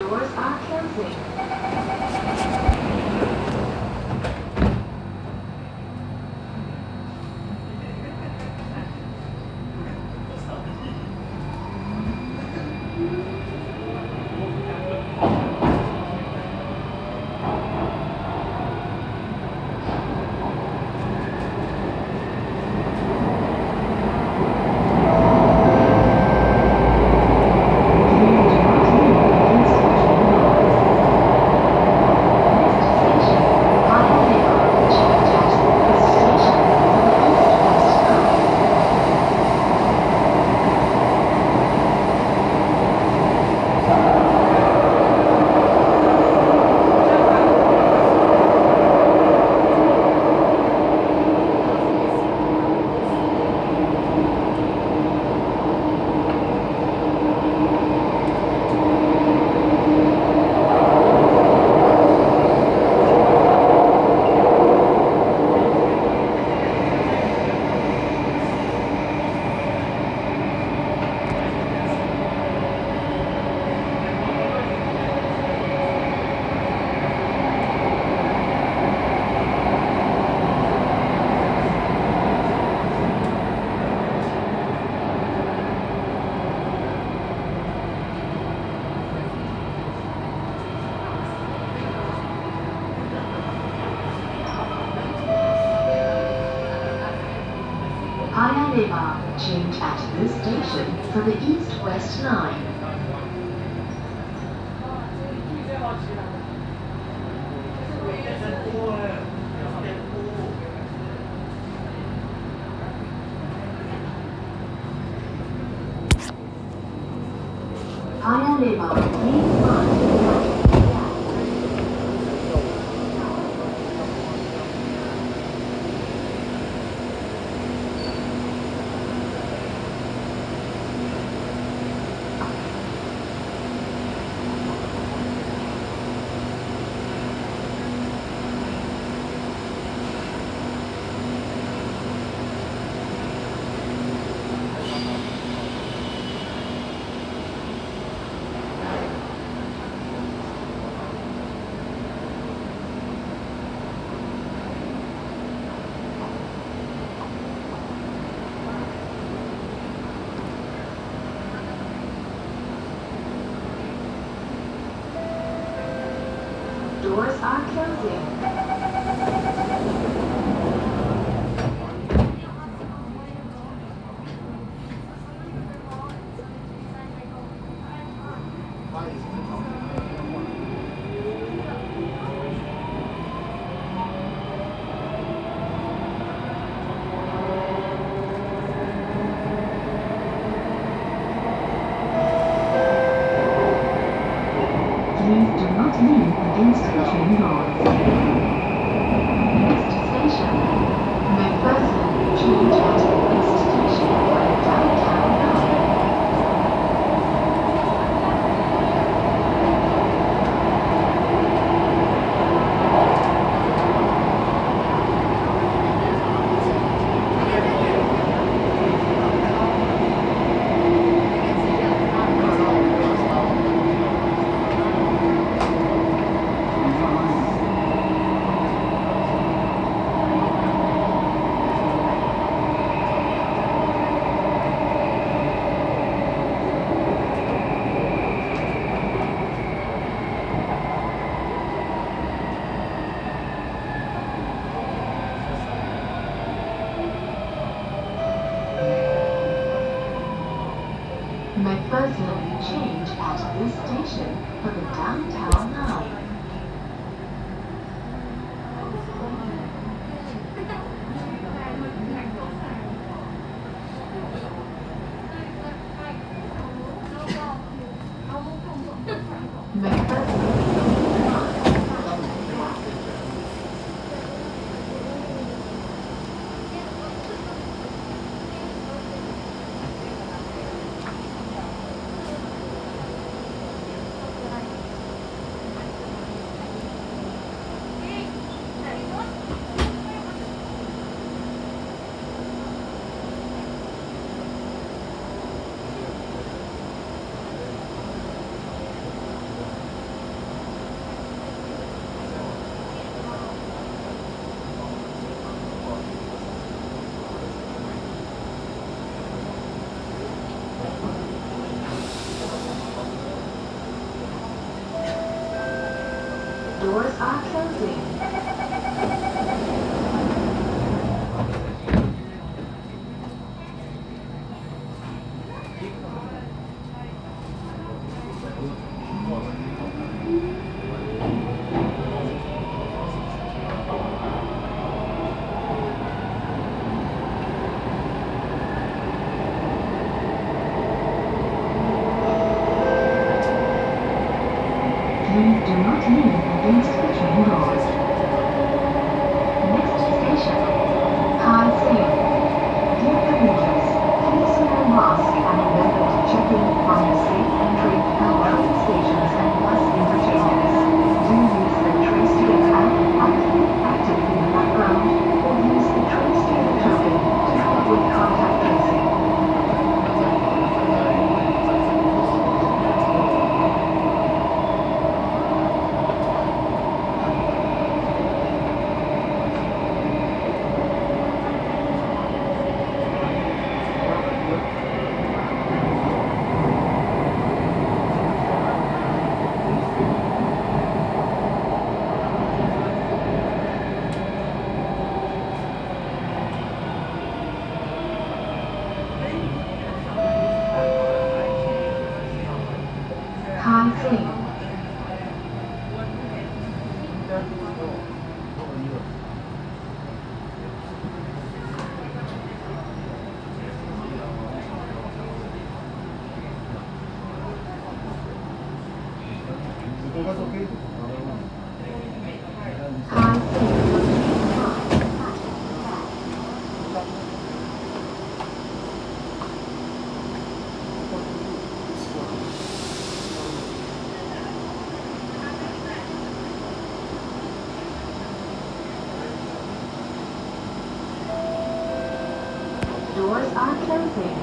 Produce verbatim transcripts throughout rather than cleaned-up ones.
Doors are closing. Change at this station for the East-West Line. Paya Lebar, please mind. Doors are closing. Please do not leave against the train lines. Next station, McPherson, change at the next station for the downtown line. McPherson, change at this station for the downtown line. Doors are closing. Please do not lean against the train doors. Next station, High Sing. Dear passengers, please wear a mask and remember to check in on your safe entry at train stations and bus interchanges. Do use the train steering app and keep it active in the background, or use the train steering token to help with contact tracing. High Sing. High Sing. Doors are closing.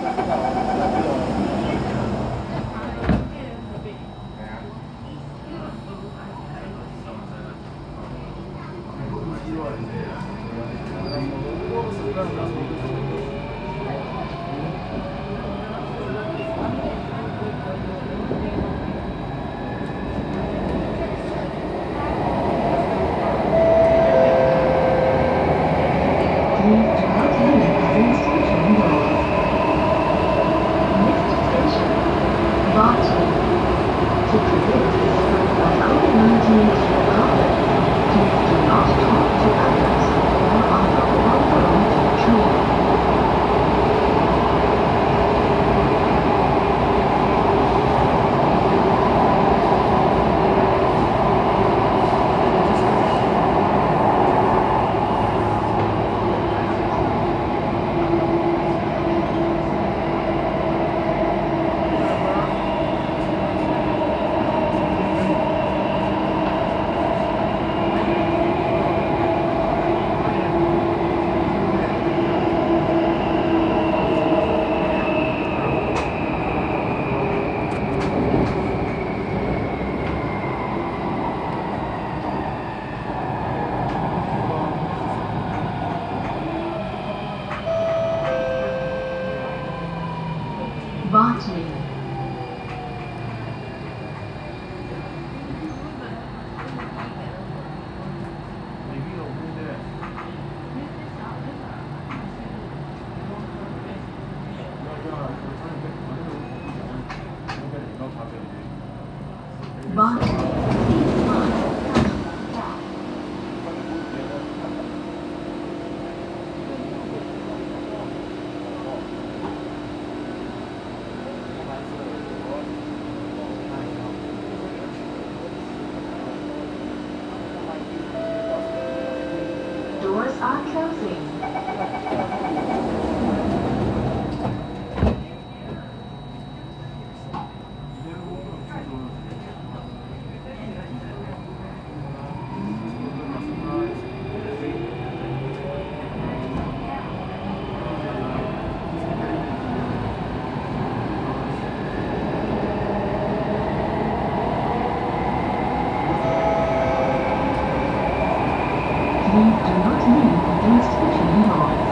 Botany. Botany. Doors are closing. Please do not lean against the train doors.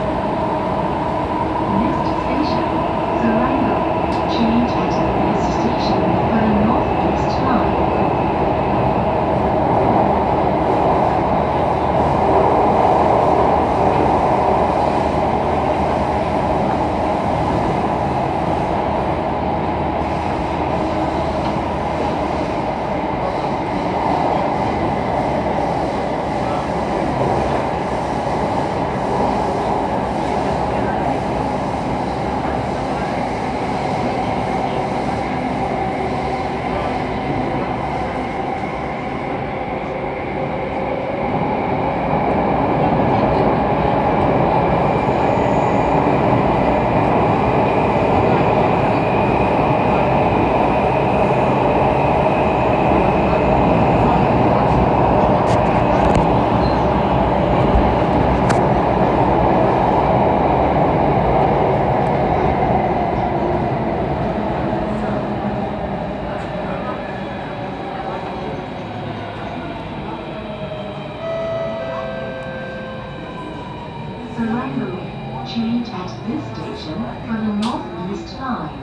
Surrendering. Change at this station for the Northeast Line.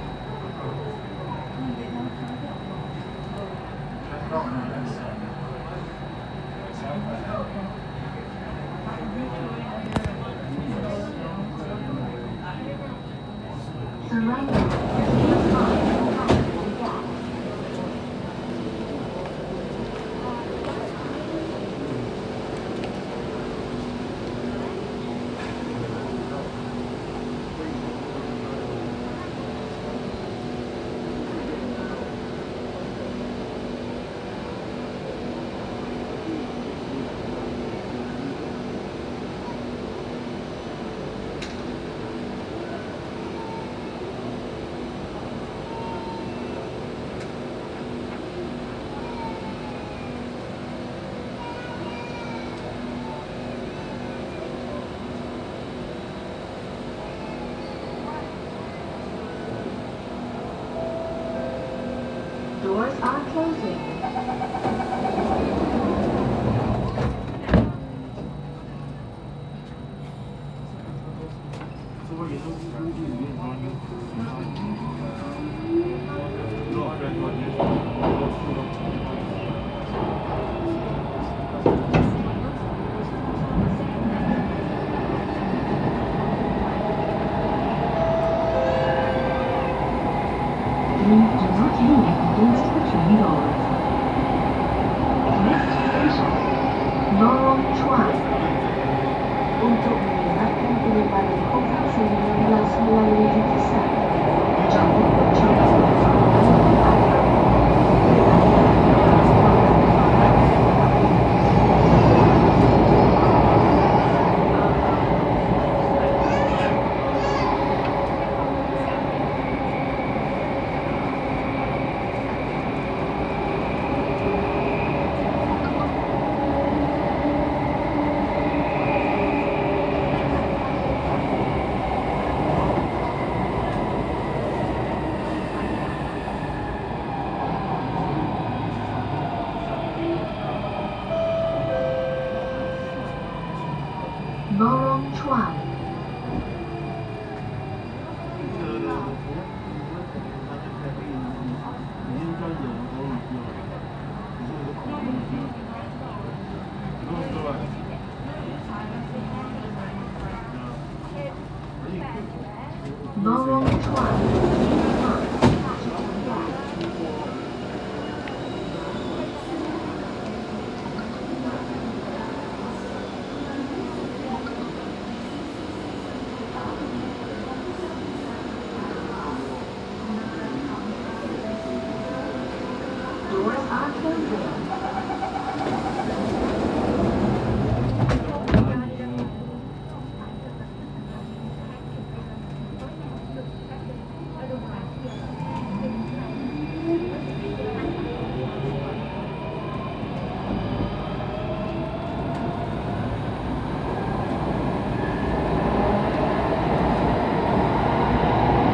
Surrendering. Doors are closing. Please do not lean against the train doors. Next station, Lorong Chuan. Untuk mengingatkan penyebaran COVID sembilan belas melalui lukisan, jangan mencoba Lorong Chuan. Lorong Chuan. Doors are closing.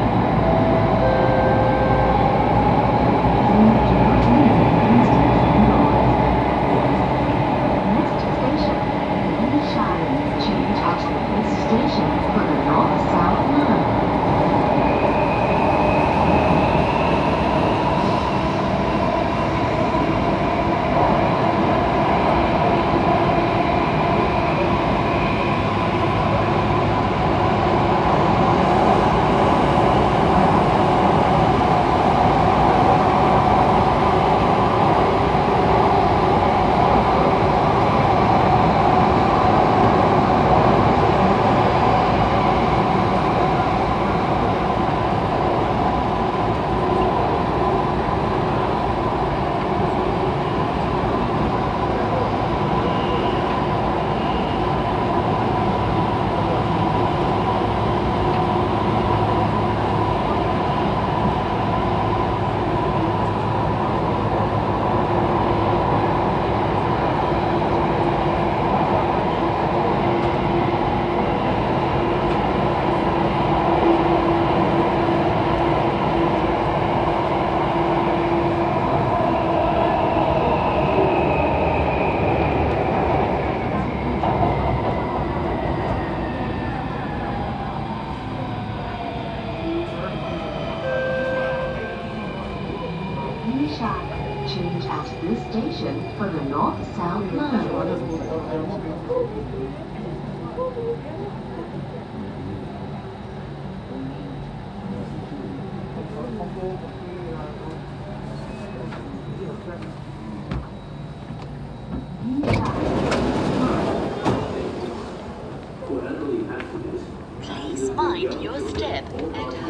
Please do not lean against the train doors. this station for the North-South Line. Please mind your step and